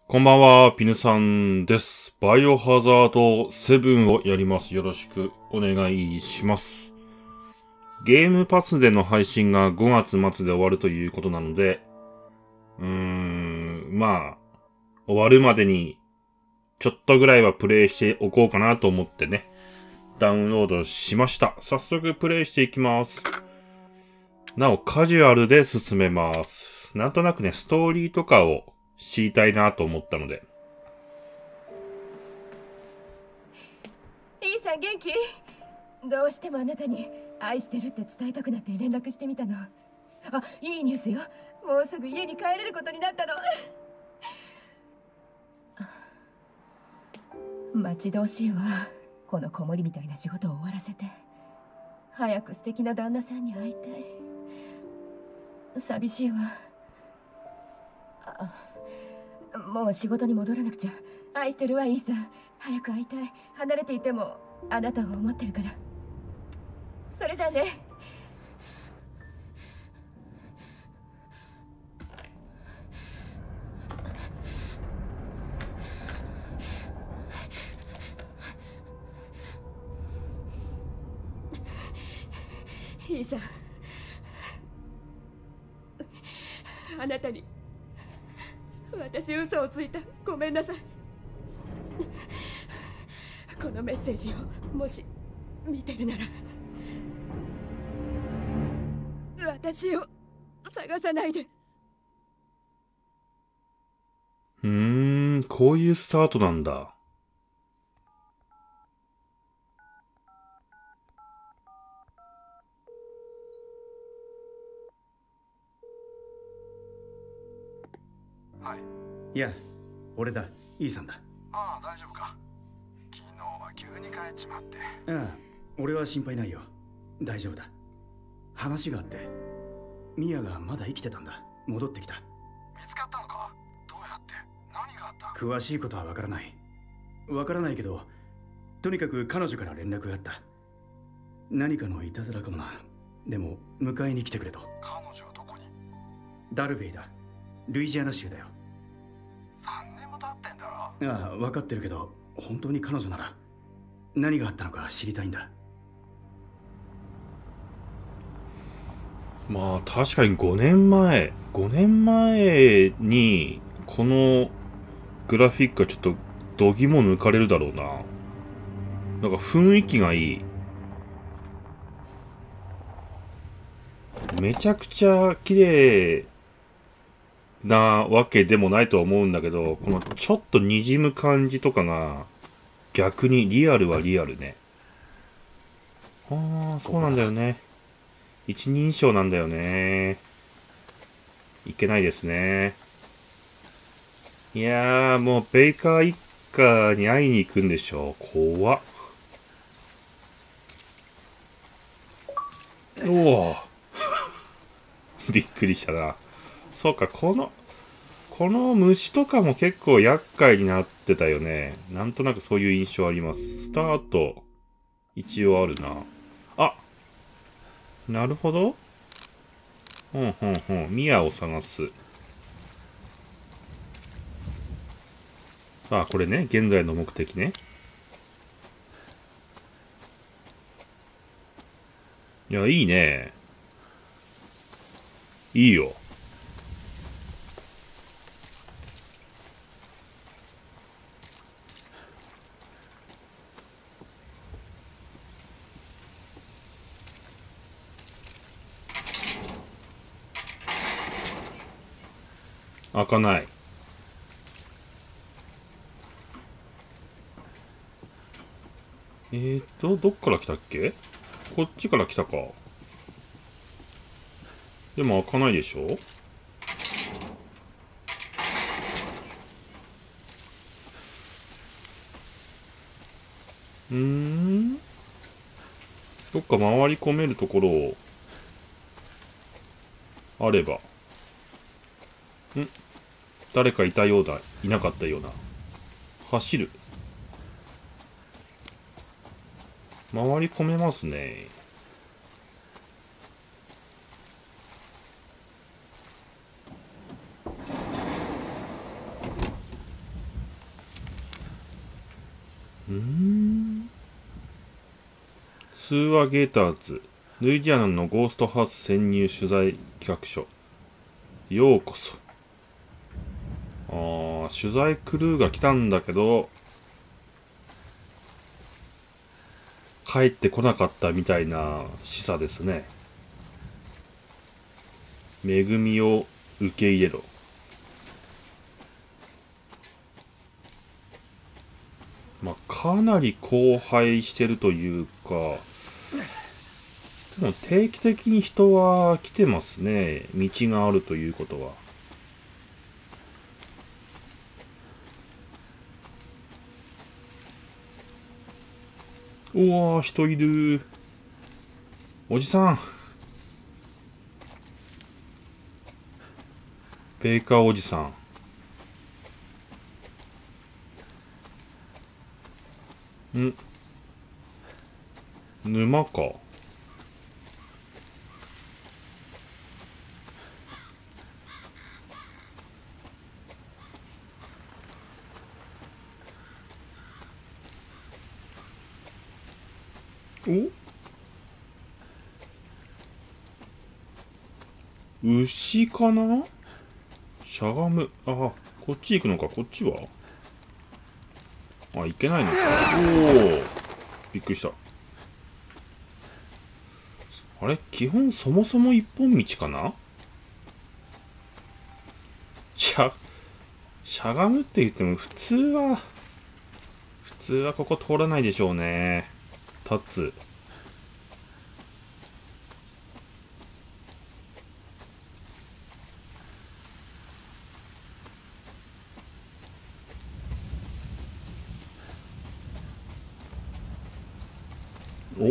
こんばんは、ピヌさんです。バイオハザード7をやります。よろしくお願いします。ゲームパスでの配信が5月末で終わるということなので、終わるまでにちょっとぐらいはプレイしておこうかなと思ってね、ダウンロードしました。早速プレイしていきます。なお、カジュアルで進めます。なんとなくね、ストーリーとかを知りたいなと思ったので。 イーさん元気？どうしてもあなたに愛してるって伝えたくなって連絡してみたの。あ、いいニュースよ。もうすぐ家に帰れることになったの。待ち遠しいわ。この子守みたいな仕事を終わらせて早く素敵な旦那さんに会いたい。寂しいわ。もう仕事に戻らなくちゃ。愛してるわイーさん。早く会いたい。離れていてもあなたを思ってるから。それじゃあね。イーさん、あなたに私嘘をついた。ごめんなさい。このメッセージをもし見てるなら私を探さないで。 こういうスタートなんだ。 はい。 いや、俺だ。イーさんだ。 ああ、大丈夫か。昨日は急に帰っちまって。 ああ、俺は心配ないよ。大丈夫だ。話があって、ミアがまだ生きてたんだ。戻ってきた。 見つかったのか？どうやって？何があった？ 詳しいことはわからない。わからないけど、とにかく彼女から連絡があった。何かのいたずらかもな。でも、迎えに来てくれと。 彼女はどこに？ ダルベイだ。ルイジアナ州だよ。 3年も経ってんだろ。 ああ、分かってるけど、本当に彼女なら何があったのか知りたいんだ。 まあ確かに5年前にこのグラフィックはちょっと度肝抜かれるだろうな。なんか雰囲気がいい。めちゃくちゃ綺麗なわけでもないとは思うんだけど、このちょっと滲む感じとかが逆にリアルはリアルね。ああ、そうなんだよね。一人称なんだよね。いけないですね。いやー、もうベイカー一家に会いに行くんでしょ。怖っ。おおびっくりしたな。そうか、この虫とかも結構厄介になってたよね。なんとなくそういう印象あります。スタート、一応あるな。あ、なるほど。ミアを探す。あ、これね、現在の目的ね。いや、いいね。いいよ。開かない。どっから来たっけ？こっちから来たか。でも開かないでしょ？どっか回り込めるところをあれば。誰かいたようだ。いなかったような。走る。回り込めますね。 スーアゲーターズ、ルイジアナのゴーストハウス潜入取材企画書。ようこそ。取材クルーが来たんだけど、帰ってこなかったみたいな示唆ですね。恵みを受け入れろ。まあ、かなり荒廃してるというか、でも定期的に人は来てますね。道があるということは。うわー、人いる。おじさん。ペーカーおじさん。沼か。牛かな。しゃがむ。あ、こっち行くのか。こっちは行けないのか。おお、びっくりした。あれ、基本そもそも一本道かな。しゃがむって言っても普通はここ通らないでしょうね。立つ。お、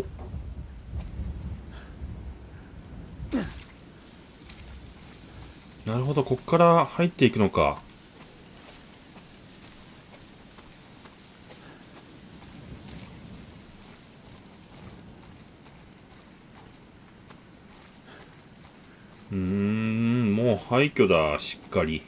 なるほど、こっから入っていくのか。もう廃墟だ、しっかり。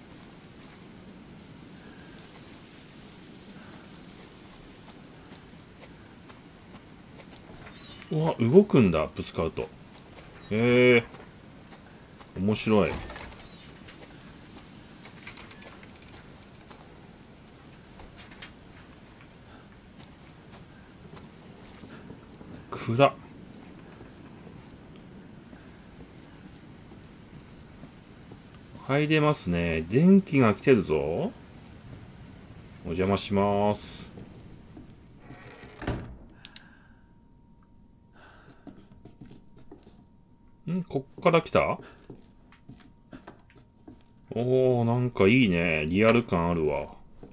うわ、動くんだ、ぶつかると。面白い。暗っ。入れますね。電気が来てるぞ。お邪魔します。こっから来た。おー、なんかいいね。リアル感あるわ。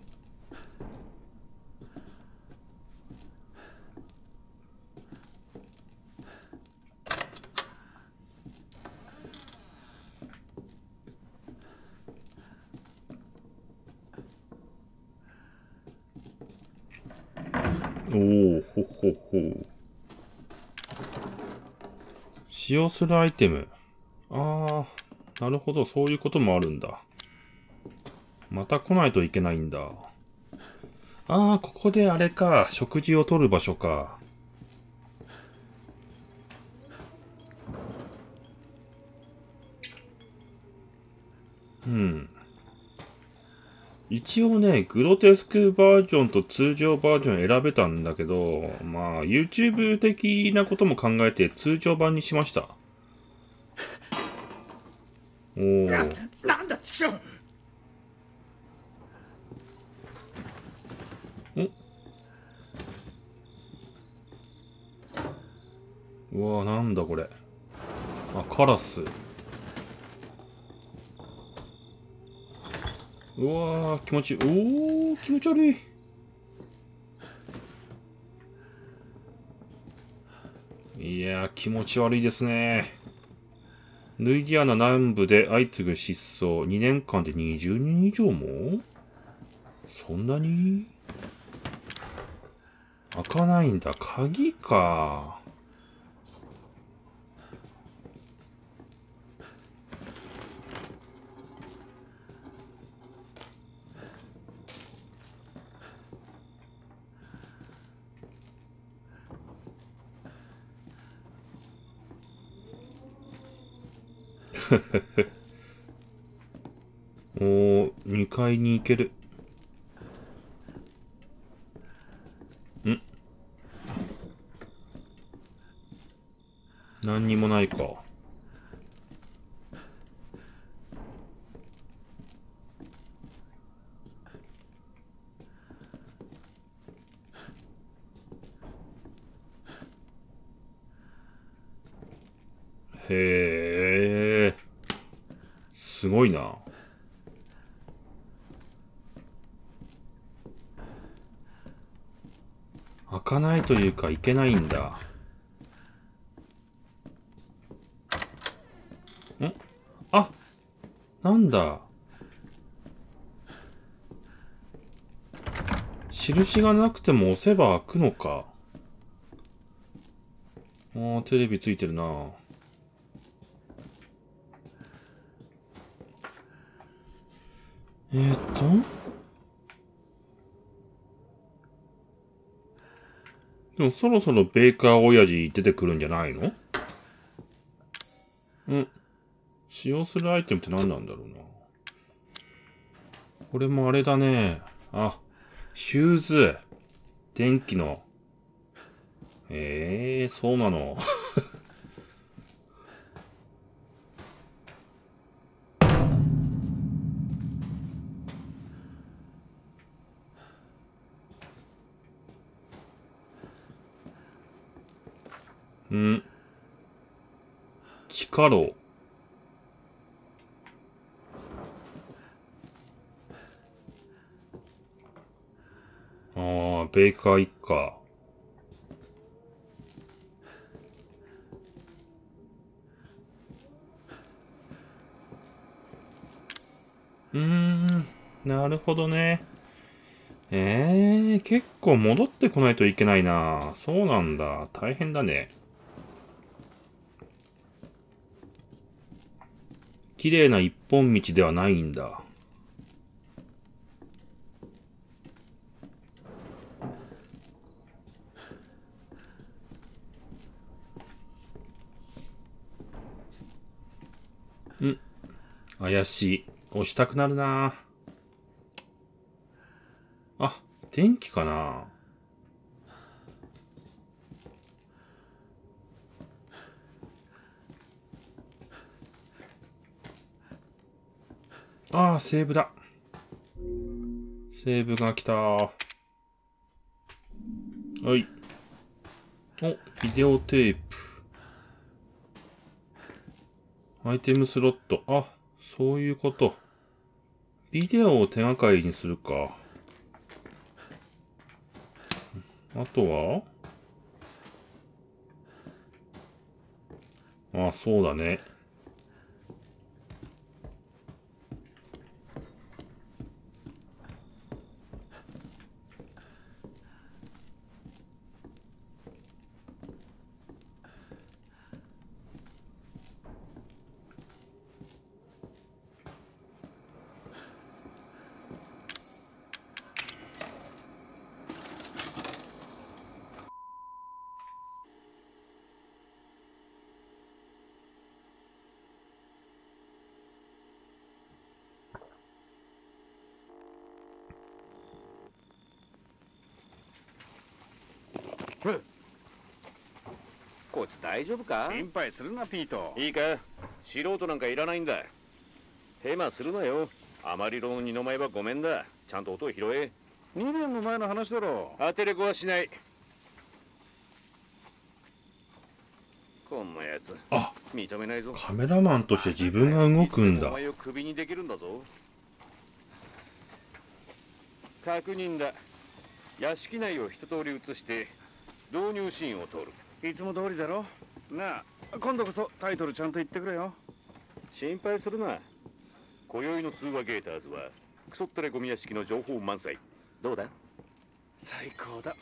おー、ほほほ。使用するアイテム。なるほど、そういうこともあるんだ。また来ないといけないんだ。ここであれか、食事をとる場所か。一応ね、グロテスクバージョンと通常バージョン選べたんだけど、まあ、YouTube 的なことも考えて通常版にしました。 なんだ、ちくしょうわ、なんだこれ。カラス。うわー、気持ちいい。おー、気持ち悪い。いやー、気持ち悪いですね。ルイジアナ南部で相次ぐ失踪。2年間で20人以上も。そんなに開かないんだ。鍵か。 おー、2階に行ける。何にもないか。へえ、すごいな。開かないというか、いけないんだ。あ、なんだ。印がなくても押せば開くのか。あー、テレビついてるな。でもそろそろベーカー親父出てくるんじゃないの？使用するアイテムって何なんだろうな。これもあれだね。あ、ヒューズ。電気の。そうなの。地下牢。ああ、ベーカー一家。なるほどね。結構戻ってこないといけないな。そうなんだ。大変だね。綺麗な一本道ではないんだ。怪しい。押したくなるな。あ、電気かな。ああ、セーブだ。セーブが来た。はい。お、ビデオテープ。アイテムスロット。あ、そういうこと。ビデオを手がかりにするか。あとはあ、そうだね。 こいつ大丈夫か？ 心配するな、ピート。 いいか、素人なんかいらないんだ。ヘマするなよ。あまりろの二の舞はごめんだ。ちゃんと音を拾え。 2年も前の話だろ。 当てれこはしない。こんなやつ。 あ、 認めないぞ。 カメラマンとして自分が動くんだ。 お前をクビにできるんだぞ。確認だ。屋敷内を一通り映して導入シーンを撮る。 いつも通りだろ。なあ、今度こそタイトルちゃんと言ってくれよ。 心配するな。今宵のスーワゲーターズはクソットレゴミ屋敷の情報満載。どうだ？ 最高だ。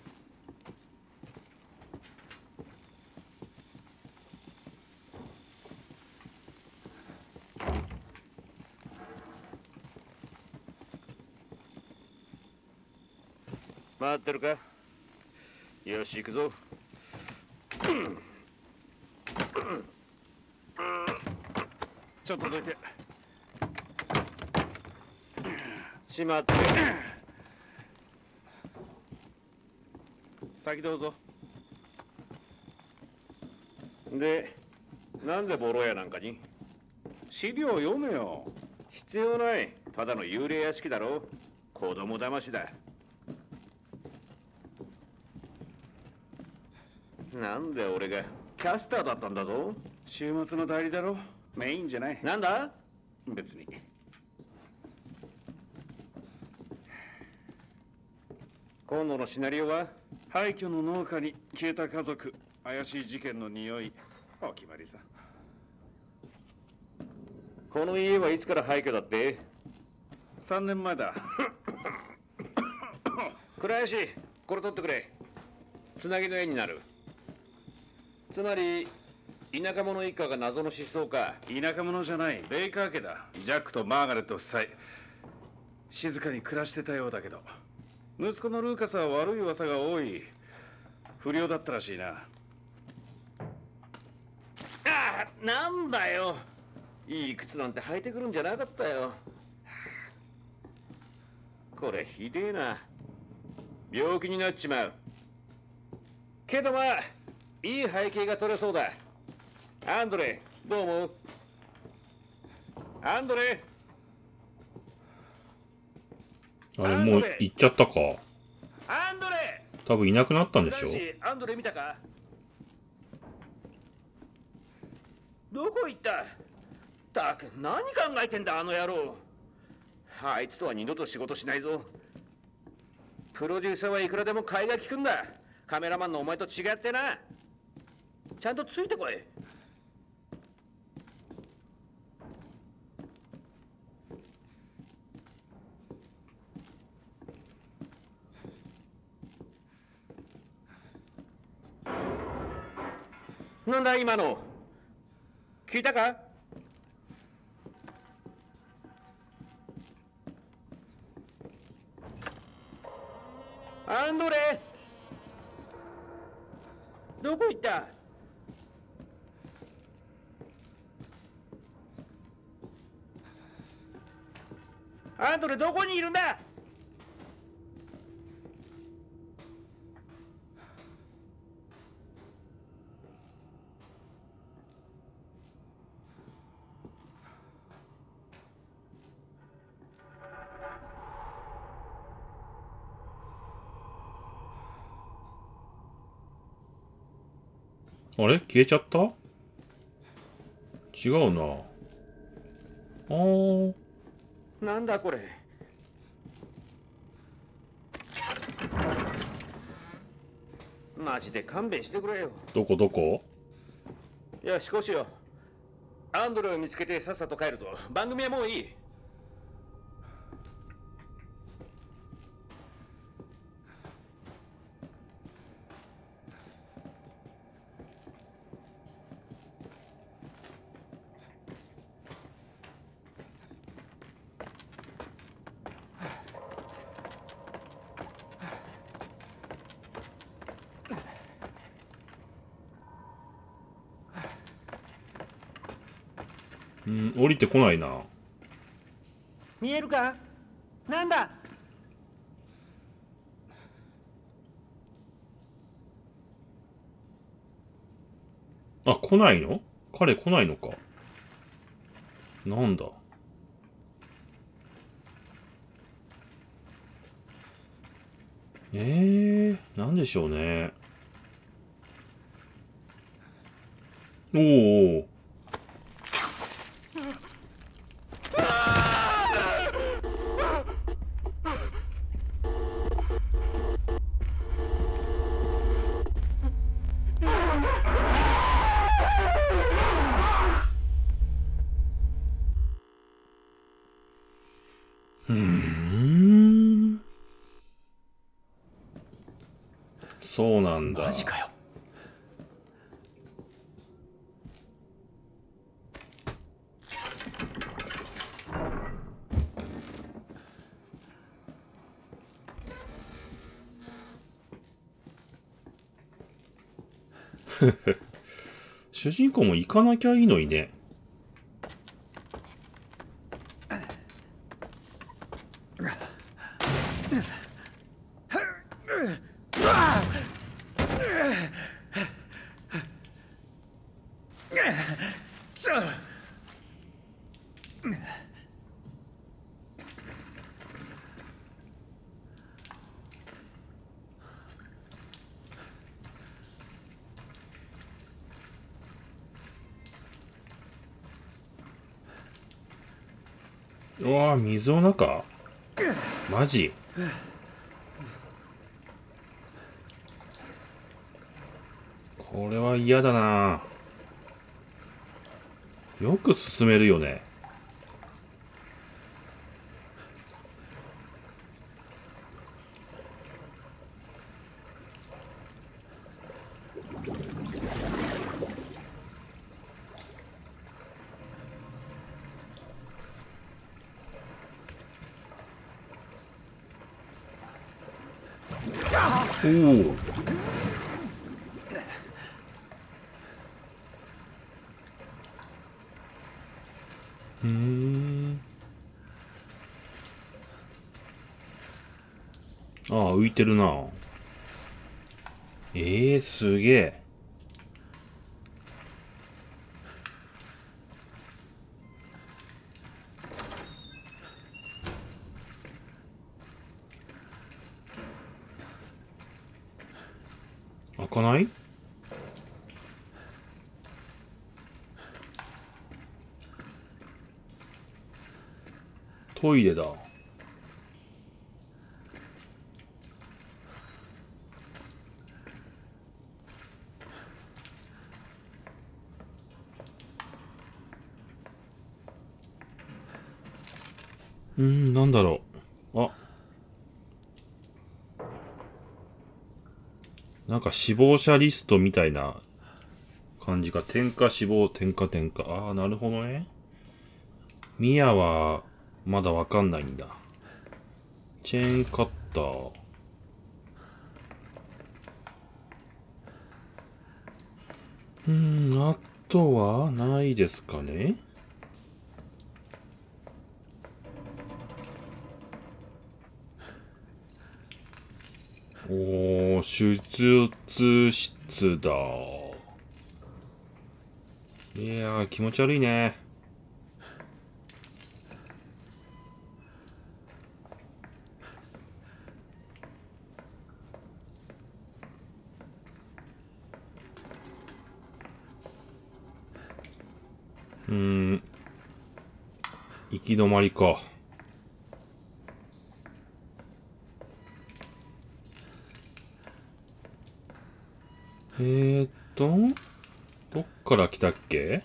待ってるか？よし、行くぞ。 ちょっとどいて。 しまって。 先どうぞ。 で、なんでボロ屋なんかに？ 資料を読めよ。 必要ない。ただの幽霊屋敷だろ。子供騙しだ。なんで俺がキャスターだったんだぞ。 週末の代理だろ。メインじゃない。 なんだ？ 別に。 今度のシナリオは？ 廃墟の農家に消えた家族、怪しい事件の匂い。お決まりさ。 この家はいつから廃墟だって？ 3年前だ。 倉石、これ取ってくれ。つなぎの絵になる。つまり田舎者一家が謎の失踪か。 田舎者じゃない、ベイカー家だ。ジャックとマーガレット夫妻、静かに暮らしてたようだけど、息子のルーカスは悪い噂が多い。不良だったらしいな。 ああ、なんだよ。いい靴なんて履いてくるんじゃなかったよ。これひでえな。病気になっちまう。けどまあいい背景が取れそうだ。アンドレ、どう思う？アンドレ。 あれ、もう行っちゃったか。 アンドレ。 多分いなくなったんでしょ。 アンドレ見たか？どこ行った？たく、何考えてんだあの野郎。あいつとは二度と仕事しないぞ。プロデューサーはいくらでも買いが利くんだ。カメラマンのお前と違ってな。ちゃんとついてこい。なんだ今の。聞いたか？アンドレ、どこ行った？アンドレ、どこにいるんだ？ あれ消えちゃった？違うな。あー。 なんだこれ。マジで勘弁してくれよ。 どこどこ？ よし、こうしよう。アンドレを見つけてさっさと帰るぞ。番組はもういい。 降りてこないな。 見えるか？なんだ？ あ、来ないの？彼来ないのか。なんだ。なんでしょうね。おー。そうなんだ。 マジかよ。 主人公も行かなきゃいいのにね。 うわー、水の中？マジ？これは嫌だな。よく進めるよね。おお。ああ、浮いてるな。すげえ。開かない？トイレだ。なんだろう。あ。なんか死亡者リストみたいな感じか。点火死亡、点火。ああ、なるほどね。ミヤはまだわかんないんだ。チェーンカッター。あとはないですかね。おー、手術室だ。いやー、気持ち悪いね。行き止まりか。どっから来たっけ？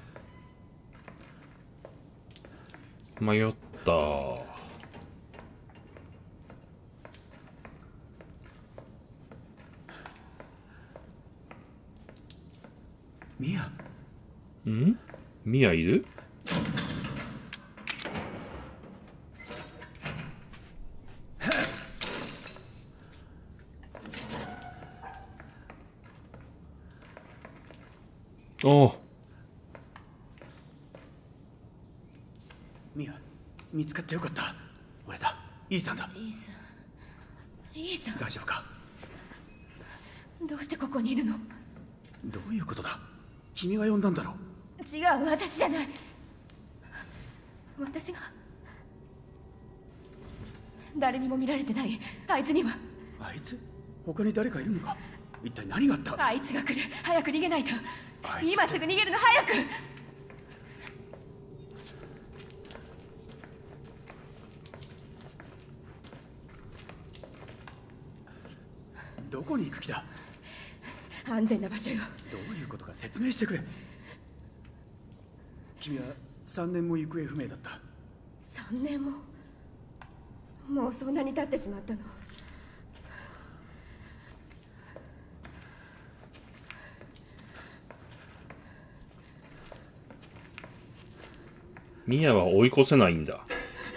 迷った。 ミヤ。 ミヤいる？おう。 ミヤ、見つかってよかった。俺だ、イーサンだ。 イーサン大丈夫か？ どうしてここにいるの？ どういうことだ？君が呼んだんだろ？ 違う、私じゃない。私が誰にも見られてないあいつには。 あいつ？他に誰かいるのか？一体何があった？ あいつが来る。早く逃げないと。 あいつ今すぐ逃げるの、早く。 どこに行く気だ？ 安全な場所よ。 どういうことか説明してくれ。君は3年も行方不明だった。 3年も？もうそんなに経ってしまったの？ ミヤは追い越せないんだ。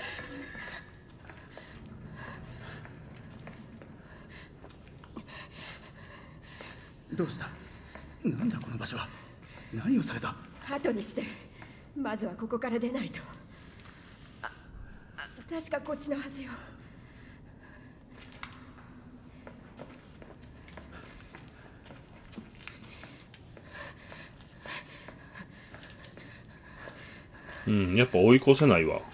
どうした？なんだこの場所は。何をされた？ 後にして、まずはここから出ないと。確かこっちのはずよ。 うん、やっぱ追い越せないわ。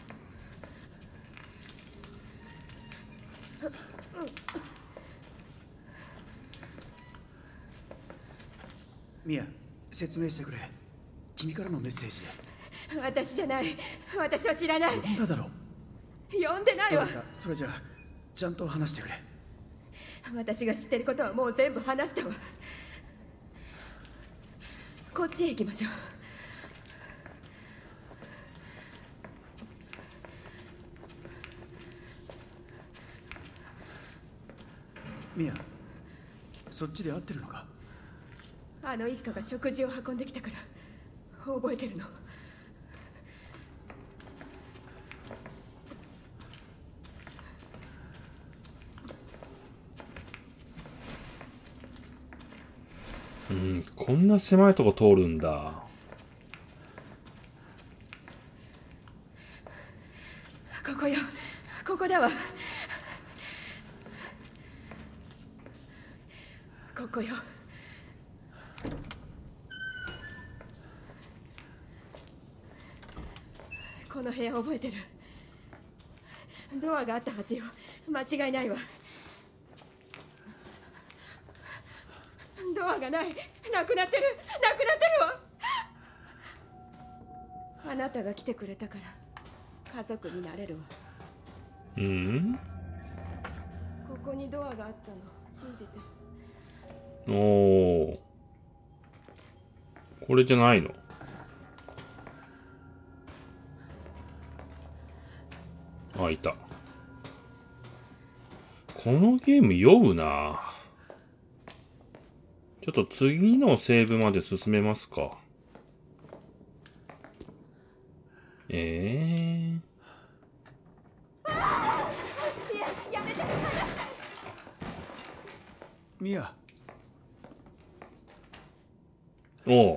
ミヤ、説明してくれ。君からのメッセージで。 私じゃない。私は知らない。 呼んだだろ。 呼んでないわ。 それじゃあちゃんと話してくれ。 私が知ってることはもう全部話したわ。こっちへ行きましょう。 ミヤ、そっちで合ってるのか？ あの一家が食事を運んできたから覚えてるの。 うん、こんな狭いとこ通るんだ。 ここよ、ここだわ。ここよ。この部屋覚えてる。ドアがあったはずよ。間違いないわ。ドアがない。なくなってる。なくなってるわ。あなたが来てくれたから家族になれるわ。 うん？ ここにドアがあったの信じて。 おー、これじゃないの？あ、いた。このゲーム酔うな。ちょっと次のセーブまで進めますか。 いや、やめて。 ミヤ。 おう。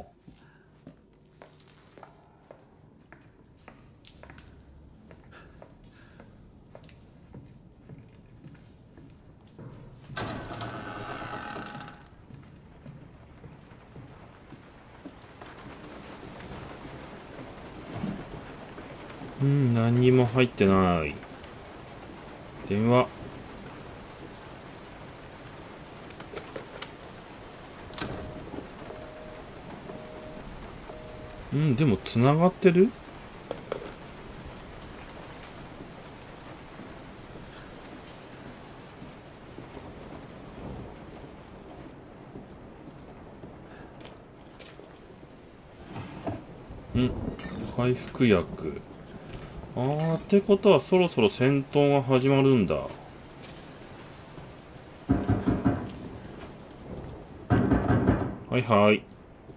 うん、何にも入ってない。電話。うん、でも繋がってる？うん、回復薬。あー、ってことはそろそろ戦闘が始まるんだ。はいはい。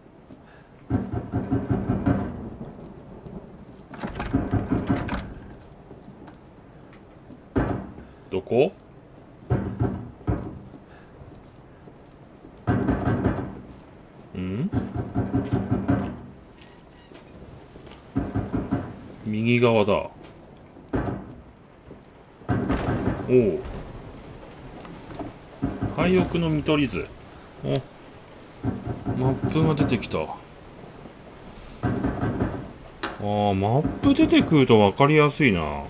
どこ？ん？右側だ。おお。廃屋の見取り図。お、マップが出てきた。ああ、マップ出てくると分かりやすいな。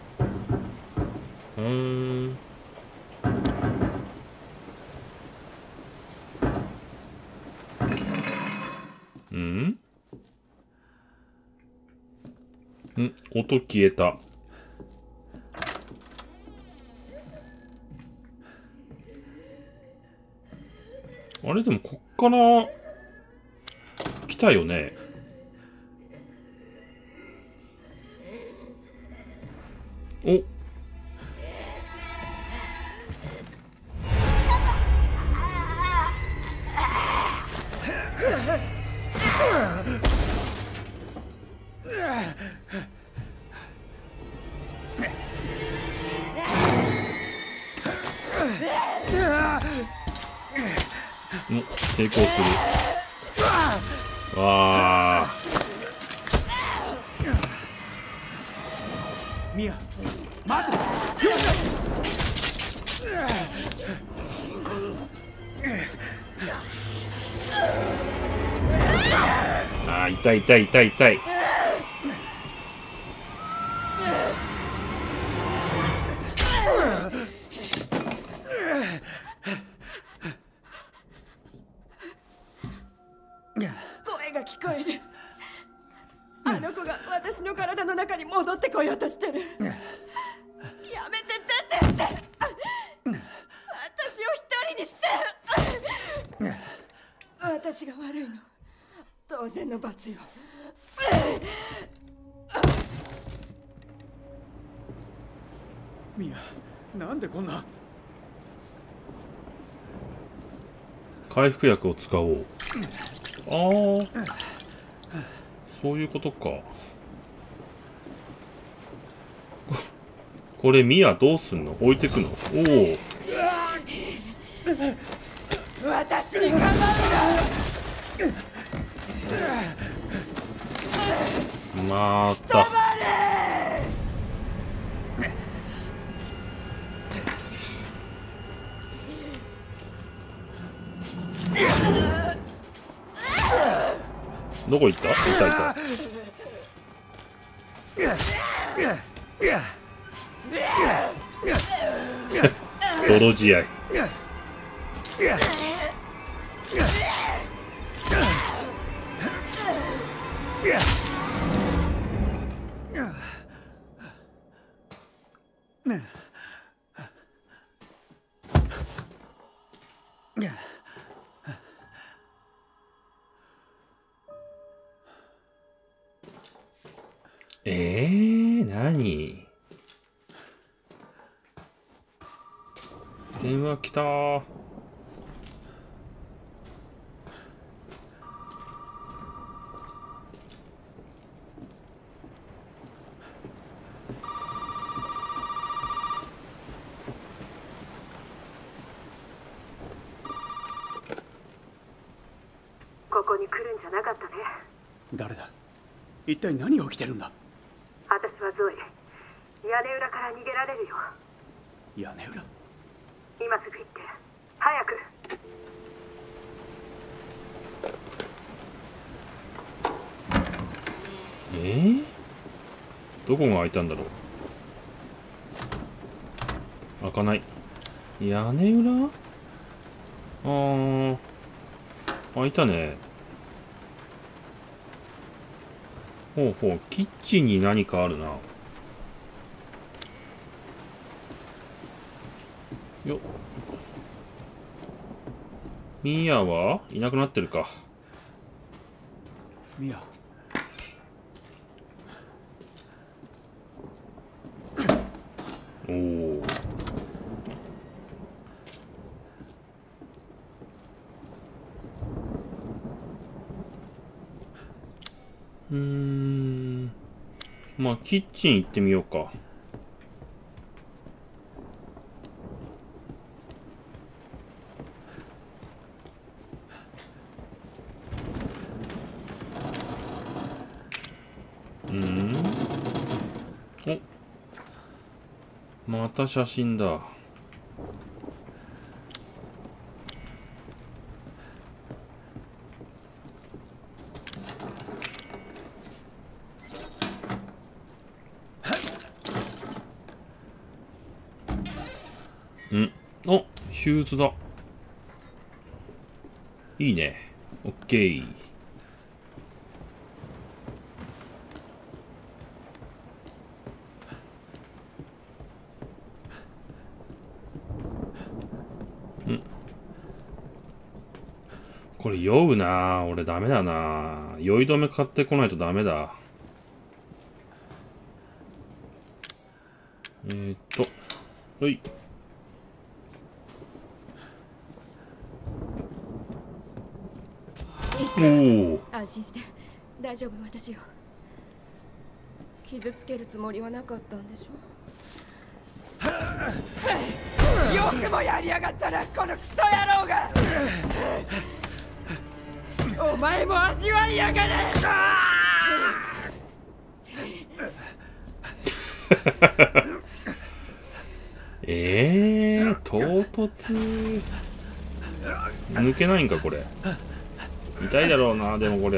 音消えた。あれでもこっから来たよね。お。成功する。わあ。 ミヤ、待て。 ああ、痛い痛い痛い痛い。 て、私を一人にして。私が悪いの。当然の罰よ。 ミア、なんでこんな。 回復薬を使おう。ああ、そういうことか。これミアどうすんの？置いてくの？おお。 私に構うな。 また。どこ行った？いたいた。泥仕合。何？電話来たー。 ここに来るんじゃなかったね。 誰だ？一体何が起きてるんだ？ 私はゾエ。屋根裏から逃げられるよ。 屋根裏？ 今すぐ行って。早く。 どこが開いたんだろう。開かない。屋根裏？開いたね。ほうほう、キッチンに何かあるな。よっ。ミアはいなくなってるか。 ミア。 おお。まあキッチン行ってみようか。お、また写真だ。お、ヒューズだ。いいね。オッケー。これ酔うなぁ。俺ダメだなぁ。酔い止め買ってこないとダメだ。ほい。おお。 安心して。大丈夫、私よ。傷つけるつもりはなかったんでしょ。よくもやりやがったな、このクソ野郎が。お前も味わいやがれ。 唐突。抜けないんかこれ。痛いだろうな。でもこれ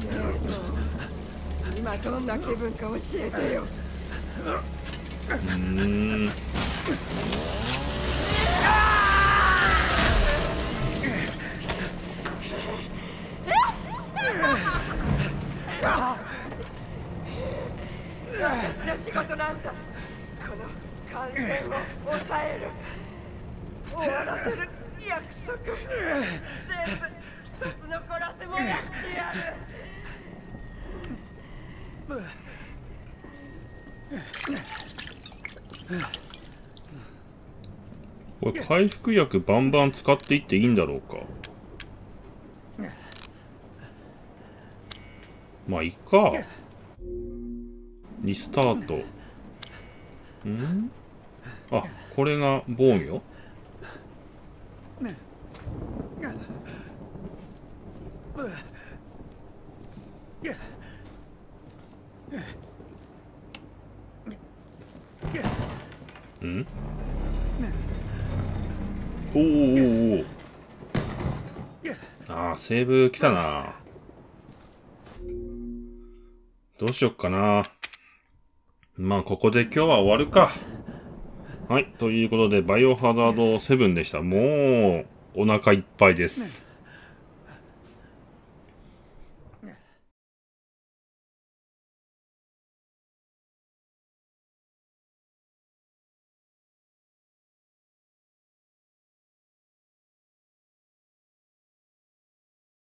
今どんな気分か教えてよ。私の仕事なんだ。この感染を抑ええる。終わらせる約束。全部一つ残らせもやってやる。 これ回復薬バンバン使っていっていいんだろうか。まあいいか。リスタート。ん？あ、これが防御？ん？おお。ああ、セーブ来たな。どうしよっかな。まあ、ここで今日は終わるか。はい。ということで、バイオハザード7でした。もう、お腹いっぱいです。